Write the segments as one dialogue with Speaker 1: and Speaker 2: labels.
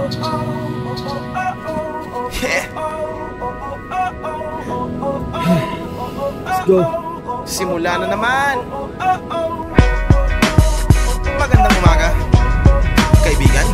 Speaker 1: Yeah.
Speaker 2: Let's go.
Speaker 1: Simula na naman. Magandang umaga, kaibigan.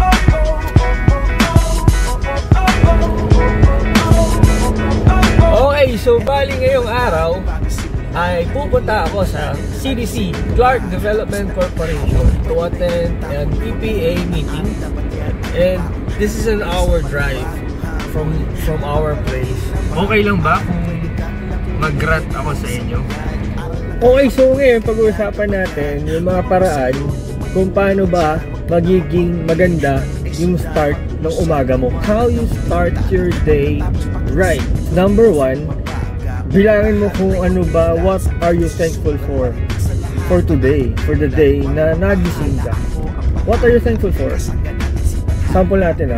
Speaker 2: Okay, so bali ngayong araw ay pupunta ako sa CDC, Clark Development Corporation, to attend an PPA meeting. And this is an hour drive from our place. Okay lang ba kung mag-rat ako sa inyo? Okay, so ngayon pag-uusapan natin yung mga paraan kung paano ba magiging maganda yung start ng umaga mo. How you start your day right. Number one, bilangin mo kung ano ba, what are you thankful for today, for the day na nagising ka. What are you thankful for? Sample natin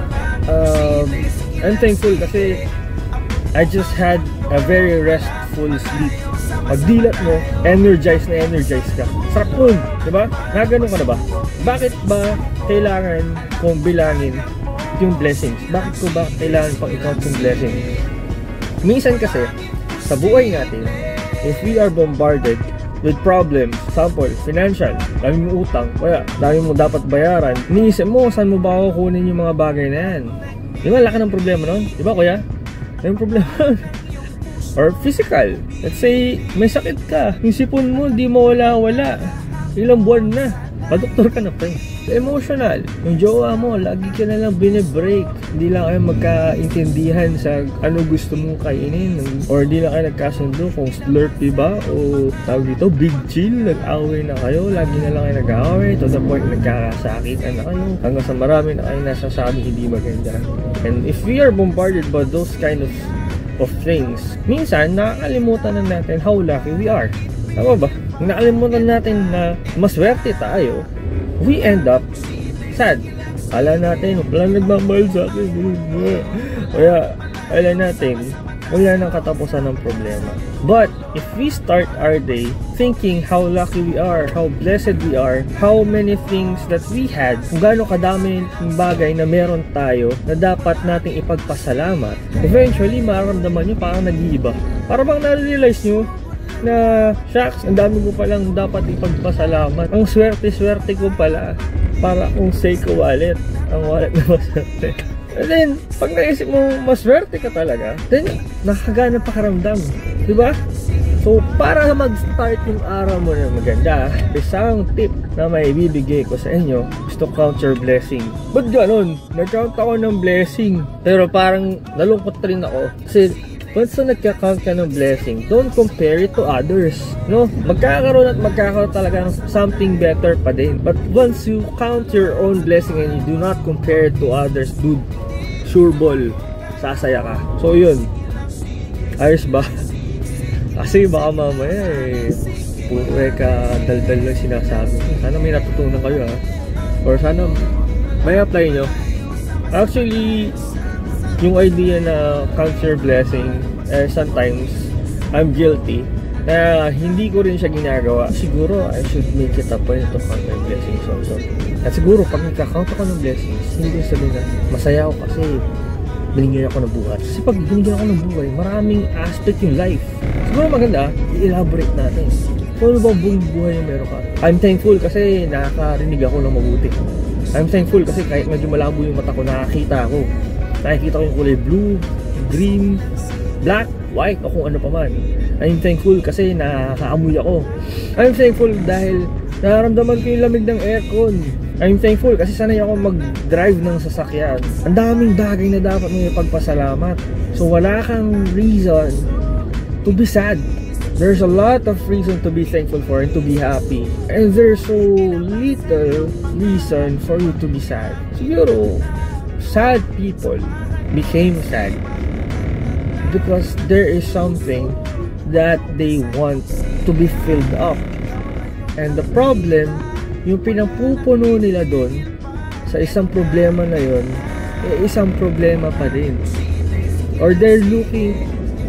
Speaker 2: I'm thankful kasi I just had a very restful sleep. Pagdilat mo, energized ka. Sarap nun, diba? Nagano ka na ba? Bakit ba kailangan kong bilangin yung blessings? Bakit ko ba kailangan pang i-count yung blessings? Minsan kasi, sa buhay natin, if we are bombarded with problems, sample, financial, dami mo utang, kaya dami mo dapat bayaran, iniisip mo, saan mo ba kukunin yung mga bagay na yan? Di ba, laki ng problema nun? Di ba, kuya? May problema nun. Or physical. Let's say, may sakit ka. Yung sipon mo, di mo wala. Ilang buwan na. Pa-doktor ka na pa eh. Emotional. Yung jowa mo, lagi ka na lang binibreak. Hindi lang kayo magkaintindihan sa ano gusto mong kainin. Or di lang kayo nagkasundo kung Slurpee ba o tawag dito, Big Chill. Nag-away na kayo. Lagi na lang kayo nag-away. To the point nagkakasakitan na kayo. Hanggang sa marami na kayo nasasabi hindi maganda. And if we are bombarded by those kind of things, minsan nakakalimutan na natin how lucky we are. Tama ba? Nakalimutan natin na maswerte tayo, we end up sad. Kala natin, wala nagmamahal sa akin. Kaya, kala natin, wala nang katapusan ng problema. But, if we start our day thinking how lucky we are, how blessed we are, how many things that we had, kung gaano kadami ng bagay na meron tayo na dapat nating ipagpasalamat, eventually, mararamdaman nyo parang nag-iiba. Para bang na-realize nyo na, shucks, ang dami ko palang dapat ipagpasalamat. Ang swerte-swerte ko pala para kung Seiko wallet. Ang wallet na maswerte. And then, pag naisip mo maswerte ka talaga, then, nakakagana pakaramdam. Diba? So, para mag-start yung araw mo na maganda, isang tip na may bibigay ko sa inyo is to count your blessing. Ba't ganun? Nag-count ako ng blessing. Pero parang nalungkot rin ako. Kasi, once na nagka-count ka ng blessing, don't compare it to others. No? Magkakaroon talaga ng something better pa din. But once you count your own blessing and you do not compare it to others, dude, sure ball, sasaya ka. So yun, ayos ba? Kasi baka mamaya puro ka daldal lang sinasabi. Sana may natutunan kayo or sana may apply nyo. Actually, yung idea na count your blessing, sometimes I'm guilty na hindi ko rin siya ginagawa. Siguro I should make it a point to count my blessings also. At siguro pag nagka-count ako ng blessings, hindi ko sabihin na masaya ako kasi binigyan ako ng buhay. Kasi pag binigyan ako ng buhay, maraming aspect yung life. Siguro maganda, i-elaborate natin. Kung ano bang buhay yung meron ka? I'm thankful kasi nakakarinig ako ng mabuti. I'm thankful kasi kahit medyo malabo yung mata ko, nakakita ko yung kulay blue, green, black, white, o kung ano pa man. I'm thankful kasi nakakaamoy ako. I'm thankful dahil nararamdaman ko yung lamig ng aircon. I'm thankful kasi sanay ako mag-drive ng sasakyan. Ang daming bagay na dapat mo ipagpasalamat. So wala kang reason to be sad. There's a lot of reason to be thankful for and to be happy. And there's so little reason for you to be sad. Siguro, sad people became sad because there is something that they want to be filled up. And the problem, yung pinampupuno nila doon sa isang problema na yun, isang problema pa din. Or they're looking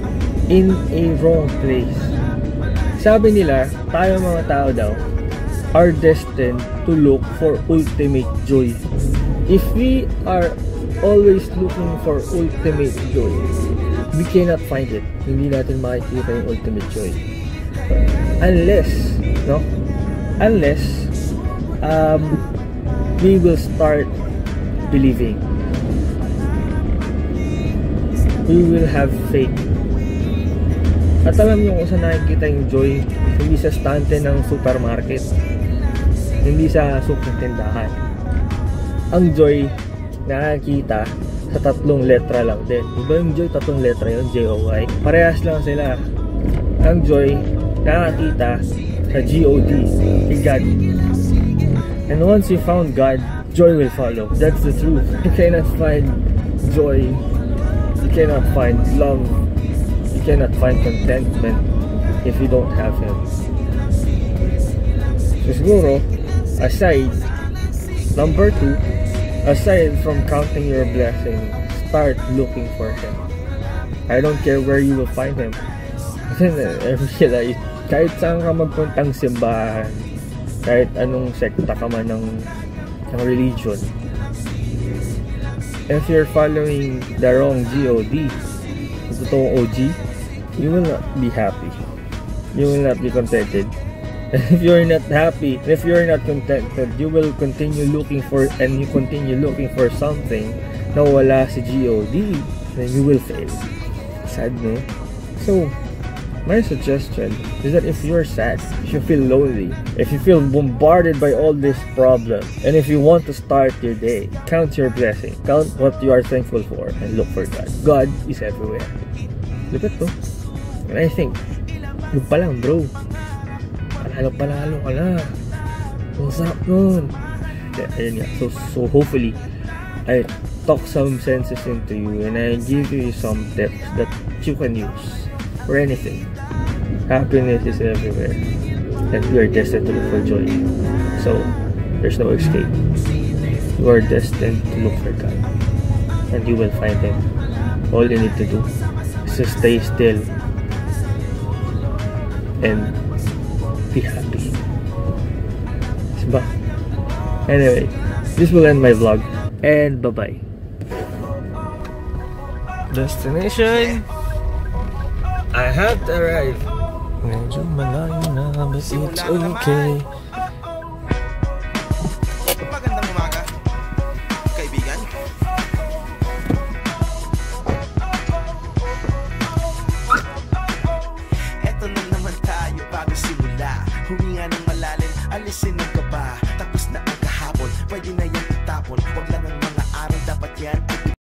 Speaker 2: in a wrong place. Sabi nila, tayo mga tao daw are destined to look for ultimate joy. If we are always looking for ultimate joy, we cannot find it. Hindi natin makikita yung ultimate joy. Unless we will start believing. We will have faith. At alam nyo kung saan nakikita yung joy, hindi sa stante ng supermarket, hindi sa suking tindahan. Ang joy nakikita sa 3 letra lang din. Diba yung joy, 3 letra yun, J-O-Y. Parehas lang sila. Ang joy nakikita sa G-O-D, kay God. And once you found God, joy will follow. That's the truth. You cannot find joy, you cannot find love, you cannot find contentment if you don't have Him. So siguro, number 2, aside from counting your blessings, start looking for Him. I don't care where you will find Him. Kasi realize, kahit saan ka magpuntang simbahan, kahit anong sekta ka man ng religion, if you're following the wrong G-O-D, the totoong OG, you will not be happy. You will not be contented. If you're not happy, if you're not contented, you will continue looking for, and you continue looking for something na wala si G-O-D, then you will fail. Sad, no? So, my suggestion is that if you're sad, if you feel lonely, if you feel bombarded by all these problems, and if you want to start your day, count your blessing, count what you are thankful for, and look for God. God is everywhere. Look at to. And I think, yun pa lang, bro. Panalo ka na. What's up nun? Yeah, ayun nga. So hopefully, I talk some senses into you, and I give you some tips that you can use for anything. Happiness is everywhere, and we are destined to look for joy. So there's no escape. You are destined to look for God, and you will find Him. All you need to do is to stay still and be happy. Diba? Anyway, this will end my vlog, and bye bye. Destination, I have to arrive. Medyo malayo na, but it's okay.
Speaker 1: Magandang umaga, kaibigan. Eto na naman tayo bago simula. Huminga ng malalim, alisin ang kaba. Tapos na ang kahapon, pwede na yan itapon. Wag lang